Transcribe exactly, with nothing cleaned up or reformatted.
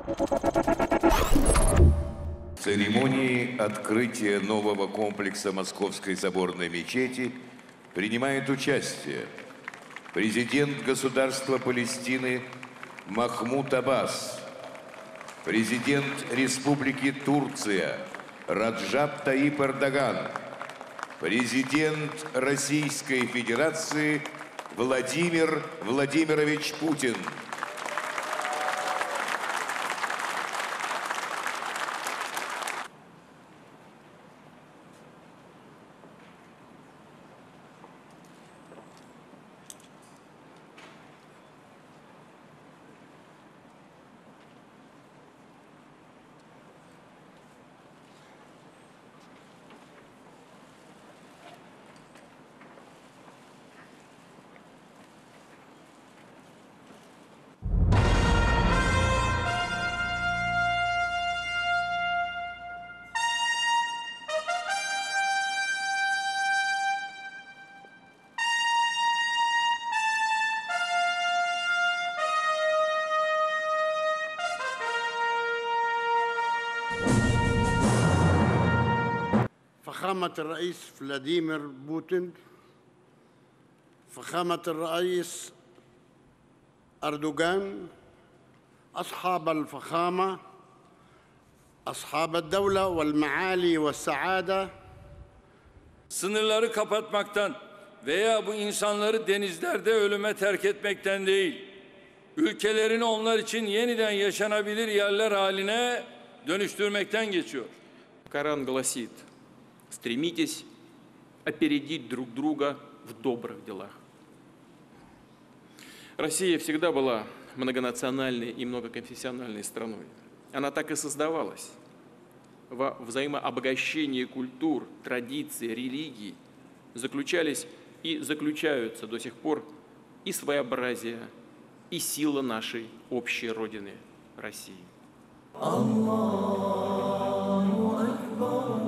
В церемонии открытия нового комплекса Московской соборной мечети принимает участие президент государства Палестины Mahmoud Abbas, президент Республики Турция Раджаб Таyyip Erdogan, президент Российской Федерации Владимир Владимирович Путин. فخامة الرئيس فلاديمير بوتين، فخامة الرئيس أردوغان، أصحاب الفخامة، أصحاب الدولة والمعالي والسعادة. Sınırları kapatmaktan veya bu insanları denizlerde ölüme terk etmekten değil, ülkelerini onlar için yeniden yaşanabilir yerler haline dönüştürmekten geçiyor. Коран гласит: стремитесь опередить друг друга в добрых делах. Россия всегда была многонациональной и многоконфессиональной страной. Она так и создавалась. Во взаимообогащении культур, традиций, религий заключались и заключаются до сих пор и своеобразие, и сила нашей общей Родины России. Аллаху Акбар.